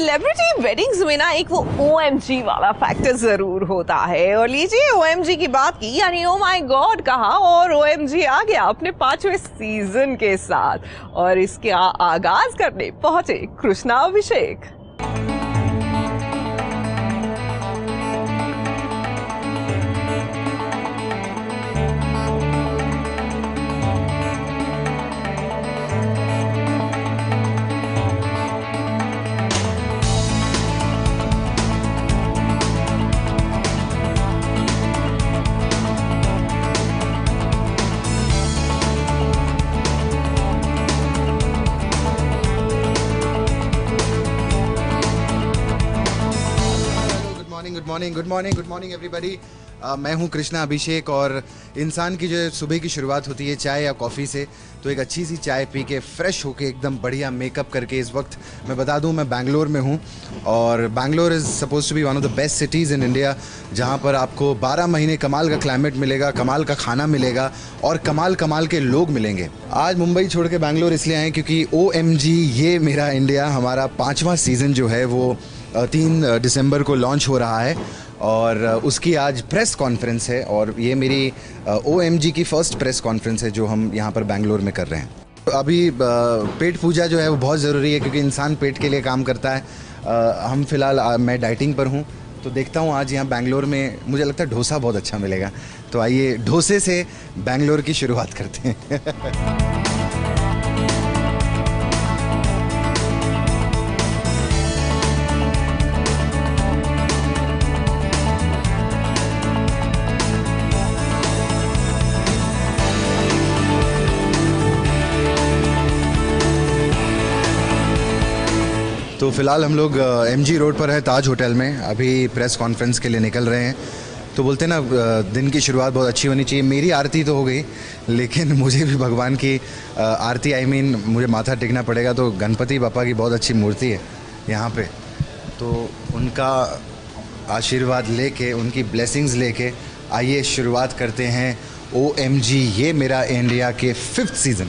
Celebrity weddings में ना एक वो OMG वाला फैक्टर जरूर होता है। और लीजिए OMG की बात की यानी ओ माय गॉड कहा और OMG आ गया अपने 5वें सीजन के साथ और इसके आगाज करने पहुंचे Krishna Abhishek. Good morning everybody. मैं हूं कृष्णा अभिषेक और इंसान की जो सुबह की शुरुआत होती है चाय या कॉफ़ी से, तो एक अच्छी सी चाय पी के फ्रेश होके एकदम बढ़िया मेकअप करके इस वक्त मैं बता दूं मैं बैंगलोर में हूं और Bangalore is suppose to be one of the best cities in India, जहां पर आपको 12 महीने कमाल का क्लाइमेट मिलेगा, कमाल का खाना मिलेगा और कमाल के लोग मिलेंगे। आज मुंबई छोड़ के बैंगलोर इसलिए आए क्योंकि OMG ये मेरा इंडिया हमारा 5वां सीज़न जो है वो 3 दिसंबर को लॉन्च हो रहा है और उसकी आज प्रेस कॉन्फ्रेंस है और ये मेरी OMG की फ़र्स्ट प्रेस कॉन्फ्रेंस है जो हम यहाँ पर बैंगलोर में कर रहे हैं। अभी पेट पूजा जो है वो बहुत ज़रूरी है क्योंकि इंसान पेट के लिए काम करता है। हम फिलहाल मैं डाइटिंग पर हूँ तो देखता हूँ आज यहाँ बैंगलोर में मुझे लगता है डोसा बहुत अच्छा मिलेगा, तो आइए डोसे से बैंगलोर की शुरुआत करते हैं। तो फिलहाल हम लोग MG रोड पर है ताज होटल में, अभी प्रेस कॉन्फ्रेंस के लिए निकल रहे हैं। तो बोलते हैं ना दिन की शुरुआत बहुत अच्छी होनी चाहिए। मेरी आरती तो हो गई लेकिन मुझे भी भगवान की आरती मुझे माथा टेकना पड़ेगा। तो गणपति बापा की बहुत अच्छी मूर्ति है यहाँ पे, तो उनका आशीर्वाद लेके उनकी ब्लेसिंग्स लेके आइए शुरुआत करते हैं OMG ये मेरा इंडिया के 5th सीज़न।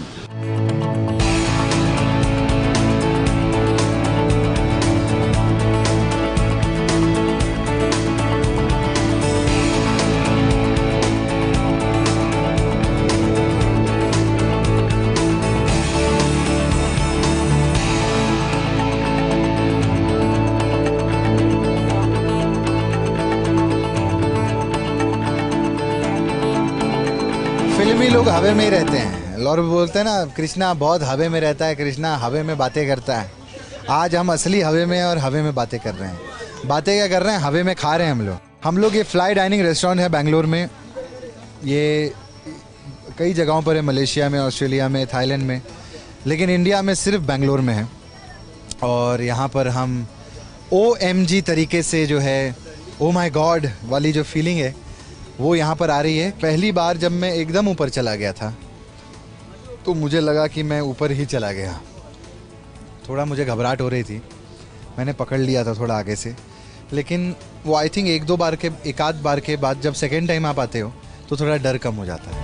फिल्मी लोग हवे में ही रहते हैं, लोग बोलते हैं ना कृष्णा बहुत हवे में रहता है, कृष्णा हवे में बातें करता है। आज हम असली हवे में और हवे में बातें कर रहे हैं। बातें क्या कर रहे हैं, हवे में खा रहे हैं हम लोग। ये फ्लाई डाइनिंग रेस्टोरेंट है बैंगलोर में, ये कई जगहों पर है, मलेशिया में, ऑस्ट्रेलिया में, थाईलैंड में, लेकिन इंडिया में सिर्फ बैंगलोर में है। और यहाँ पर हम OMG तरीके से जो है ओ माई गॉड वाली जो फीलिंग है वो यहाँ पर आ रही है। पहली बार जब मैं एकदम ऊपर चला गया था तो मुझे लगा कि मैं ऊपर ही चला गया, थोड़ा मुझे घबराहट हो रही थी, मैंने पकड़ लिया था थोड़ा आगे से, लेकिन वो आई थिंक एक आध बार के बाद जब सेकेंड टाइम आप आते हो तो थोड़ा डर कम हो जाता है।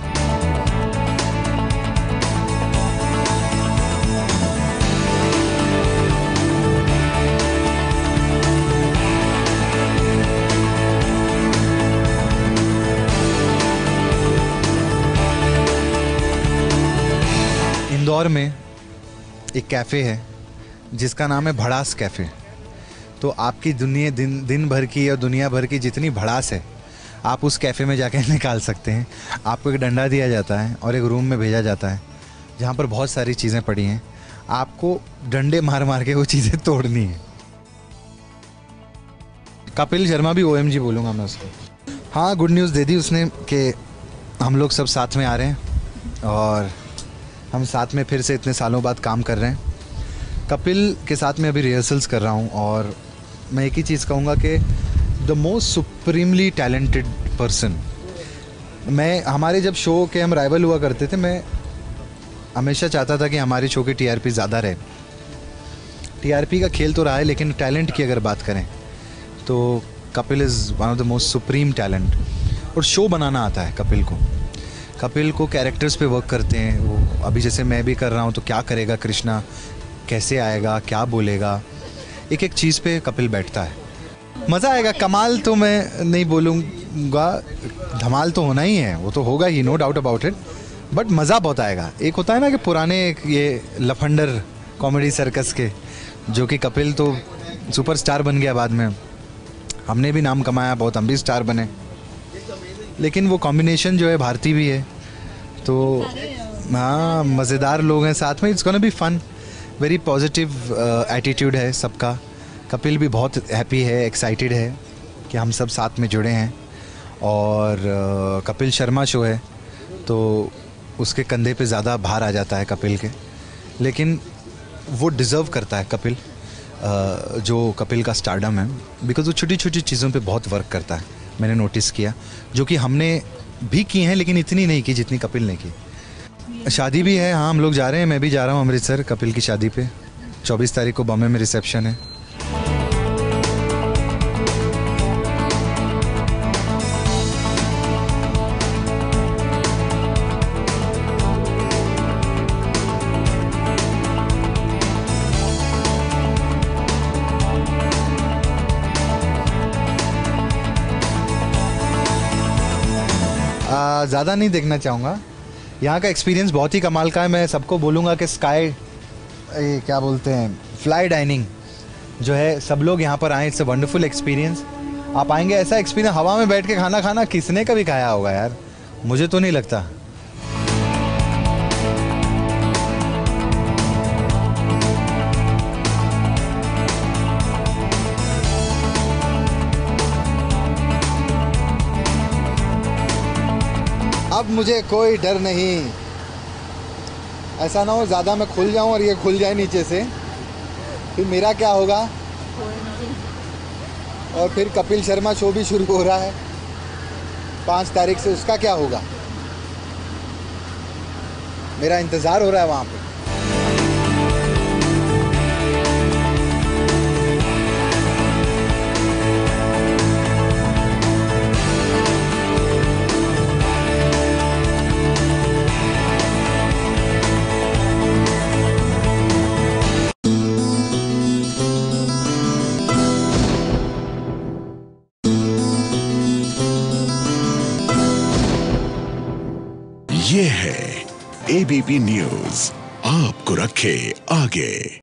इंदौर में एक कैफ़े है जिसका नाम है भड़ास कैफ़े। तो आपकी दिन भर की और दुनिया भर की जितनी भड़ास है आप उस कैफ़े में जाकर निकाल सकते हैं। आपको एक डंडा दिया जाता है और एक रूम में भेजा जाता है जहाँ पर बहुत सारी चीज़ें पड़ी हैं, आपको डंडे मार मार के वो चीज़ें तोड़नी है। कपिल शर्मा भी OMG बोलूँगा मैं उसको। हाँ, गुड न्यूज़ दे दी उसने कि हम लोग सब साथ में आ रहे हैं और हम साथ में फिर से इतने सालों बाद काम कर रहे हैं। कपिल के साथ में अभी रिहर्सल्स कर रहा हूँ और मैं एक ही चीज़ कहूँगा कि the most supremely talented person. हमारे जब शो के हम राइवल हुआ करते थे, मैं हमेशा चाहता था कि हमारे शो की TRP ज़्यादा रहे। TRP का खेल तो रहा है लेकिन टैलेंट की अगर बात करें तो Kapil is one of the most supreme talent. और शो बनाना आता है कपिल को कैरेक्टर्स पे वर्क करते हैं वो। अभी जैसे मैं भी कर रहा हूँ तो क्या करेगा कृष्णा, कैसे आएगा, क्या बोलेगा, एक एक चीज़ पे कपिल बैठता है। मज़ा आएगा। कमाल तो मैं नहीं बोलूँगा, धमाल तो होना ही है, वो तो होगा ही, no doubt about it, but मज़ा बहुत आएगा। एक होता है ना कि पुराने ये लफंडर कॉमेडी सर्कस के, जो कि कपिल तो सुपरस्टार बन गया बाद में, हमने भी नाम कमाया बहुत, हम भी स्टार बने, लेकिन वो कॉम्बिनेशन जो है भारती भी है, तो हाँ मज़ेदार लोग हैं साथ में। It's gonna be fun, very positive attitude है सबका। कपिल भी बहुत हैप्पी है, एक्साइटेड है कि हम सब साथ में जुड़े हैं। और कपिल शर्मा शो है तो उसके कंधे पे ज़्यादा भार आ जाता है कपिल के, लेकिन वो डिज़र्व करता है कपिल, जो कपिल का स्टारडम है, बिकॉज वो छोटी छोटी चीज़ों पे बहुत वर्क करता है, मैंने नोटिस किया, जो कि हमने भी की हैं लेकिन इतनी नहीं की जितनी कपिल ने की। शादी भी है, हाँ हम लोग जा रहे हैं, मैं भी जा रहा हूँ अमृतसर कपिल की शादी पे। 24 तारीख को बॉम्बे में रिसेप्शन है। ज़्यादा नहीं देखना चाहूँगा, यहाँ का एक्सपीरियंस बहुत ही कमाल का है। मैं सबको बोलूँगा कि स्काई क्या बोलते हैं, फ्लाई डाइनिंग जो है, सब लोग यहाँ पर आएँ, इट्स अ वंडरफुल एक्सपीरियंस। आप आएंगे, ऐसा एक्सपीरियंस, हवा में बैठ के खाना खाना किसने कभी खाया होगा यार, मुझे तो नहीं लगता। अब मुझे कोई डर नहीं, ऐसा ना हो ज़्यादा मैं खुल जाऊं और ये खुल जाए नीचे से, फिर मेरा क्या होगा। और फिर कपिल शर्मा शो भी शुरू हो रहा है 5 तारीख से, उसका क्या होगा। मेरा इंतज़ार हो रहा है वहाँ पे। ये है एबीपी न्यूज़, आपको रखे आगे।